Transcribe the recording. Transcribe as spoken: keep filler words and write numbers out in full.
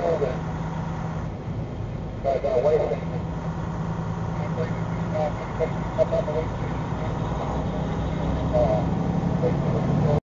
told that by a way station. I believe it's uh, up on the way station. Uh,